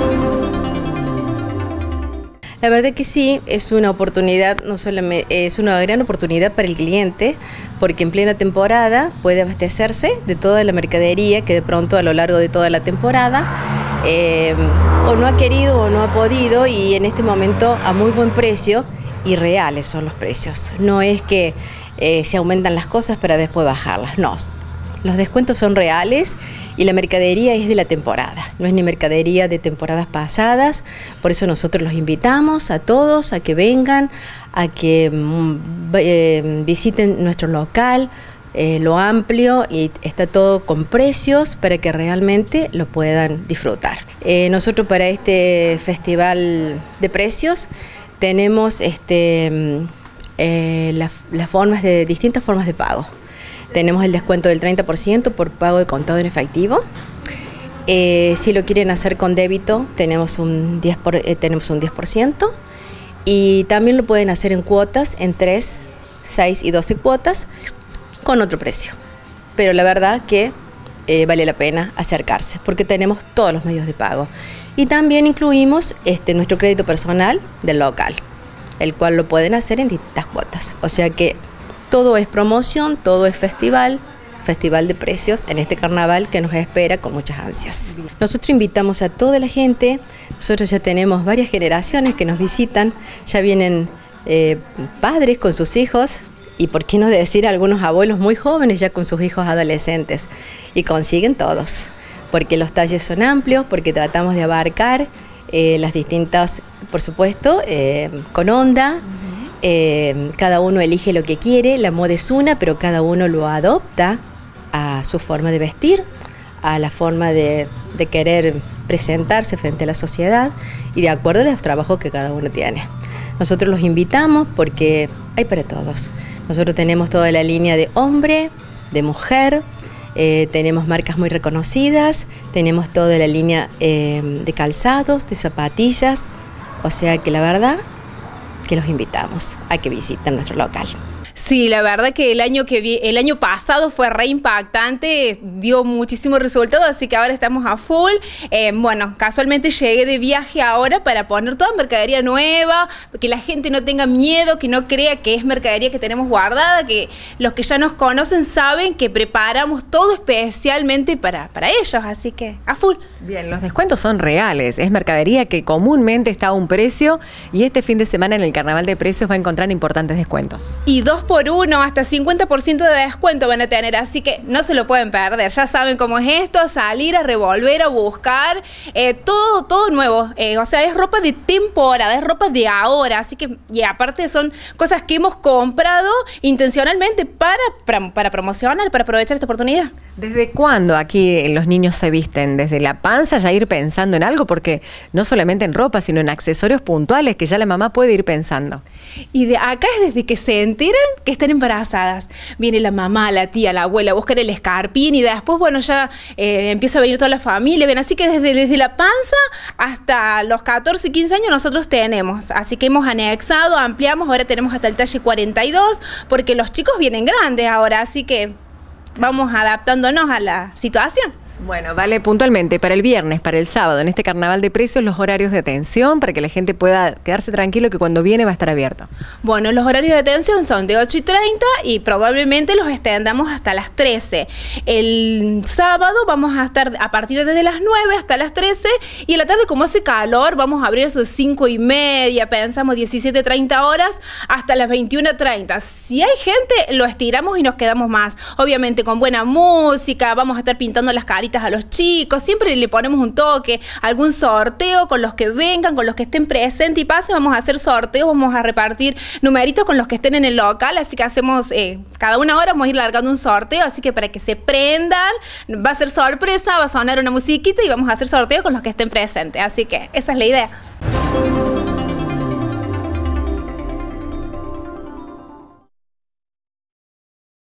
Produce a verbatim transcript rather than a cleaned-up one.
La verdad que sí, es una oportunidad, no solamente es una gran oportunidad para el cliente, porque en plena temporada puede abastecerse de toda la mercadería que de pronto a lo largo de toda la temporada eh, o no ha querido o no ha podido, y en este momento a muy buen precio, y reales son los precios. No es que eh, se aumentan las cosas para después bajarlas, no. Los descuentos son reales y la mercadería es de la temporada, no es ni mercadería de temporadas pasadas. Por eso nosotros los invitamos a todos a que vengan, a que eh, visiten nuestro local, eh, lo amplio, y está todo con precios para que realmente lo puedan disfrutar. Eh, nosotros para este festival de precios tenemos este, eh, las la formas de, distintas formas de pago. Tenemos el descuento del treinta por ciento por pago de contado en efectivo. Eh, si lo quieren hacer con débito, tenemos un diez por ciento, eh, tenemos un diez por ciento. Y también lo pueden hacer en cuotas, en tres, seis y doce cuotas, con otro precio. Pero la verdad que eh, vale la pena acercarse, porque tenemos todos los medios de pago. Y también incluimos este, nuestro crédito personal del local, el cual lo pueden hacer en distintas cuotas. O sea que todo es promoción, todo es festival, festival de precios en este carnaval que nos espera con muchas ansias. Nosotros invitamos a toda la gente, nosotros ya tenemos varias generaciones que nos visitan, ya vienen eh, padres con sus hijos, y por qué no decir algunos abuelos muy jóvenes ya con sus hijos adolescentes, y consiguen todos, porque los talles son amplios, porque tratamos de abarcar eh, las distintas, por supuesto, eh, con onda. Eh, cada uno elige lo que quiere, la moda es una, pero cada uno lo adopta a su forma de vestir, a la forma de, de querer presentarse frente a la sociedad y de acuerdo a los trabajos que cada uno tiene. Nosotros los invitamos porque hay para todos. Nosotros tenemos toda la línea de hombre, de mujer, eh, tenemos marcas muy reconocidas, tenemos toda la línea eh, de calzados, de zapatillas, o sea que la verdad que los invitamos a que visiten nuestro local. Sí, la verdad que el año que vi, el año pasado fue re impactante, dio muchísimo resultado, así que ahora estamos a full. Eh, bueno, casualmente llegué de viaje ahora para poner toda mercadería nueva, que la gente no tenga miedo, que no crea que es mercadería que tenemos guardada, que los que ya nos conocen saben que preparamos todo especialmente para, para ellos, así que a full. Bien, los descuentos son reales, es mercadería que comúnmente está a un precio, y este fin de semana en el Carnaval de Precios va a encontrar importantes descuentos. Y dos por uno, hasta cincuenta por ciento de descuento van a tener, así que no se lo pueden perder. Ya saben cómo es esto, a salir, a revolver, a buscar, eh, todo, todo nuevo. Eh, o sea, es ropa de temporada, es ropa de ahora, así que, y aparte son cosas que hemos comprado intencionalmente para, para, para promocionar, para aprovechar esta oportunidad. ¿Desde cuándo aquí los niños se visten? ¿Desde la panza ya ir pensando en algo? Porque no solamente en ropa, sino en accesorios puntuales que ya la mamá puede ir pensando. Y de acá es desde que se enteran que están embarazadas. Viene la mamá, la tía, la abuela a buscar el escarpín, y después, bueno, ya eh, empieza a venir toda la familia. Bien, así que desde, desde la panza hasta los catorce, quince años nosotros tenemos. Así que hemos anexado, ampliamos, ahora tenemos hasta el talle cuarenta y dos, porque los chicos vienen grandes ahora, así que vamos adaptándonos a la situación. Bueno, vale puntualmente para el viernes, para el sábado, en este Carnaval de Precios, los horarios de atención para que la gente pueda quedarse tranquilo que cuando viene va a estar abierto. Bueno, los horarios de atención son de ocho y treinta y probablemente los extendamos hasta las trece. El sábado vamos a estar a partir de las nueve hasta las trece, y en la tarde, como hace calor, vamos a abrir a sus cinco y media, pensamos diecisiete, treinta horas hasta las veintiuna treinta. Si hay gente, lo estiramos y nos quedamos más. Obviamente con buena música, vamos a estar pintando las caritas a los chicos, siempre le ponemos un toque, algún sorteo con los que vengan, con los que estén presentes y pasen, vamos a hacer sorteos, vamos a repartir numeritos con los que estén en el local, así que hacemos, eh, cada una hora vamos a ir largando un sorteo, así que para que se prendan, va a ser sorpresa, va a sonar una musiquita y vamos a hacer sorteo con los que estén presentes, así que esa es la idea.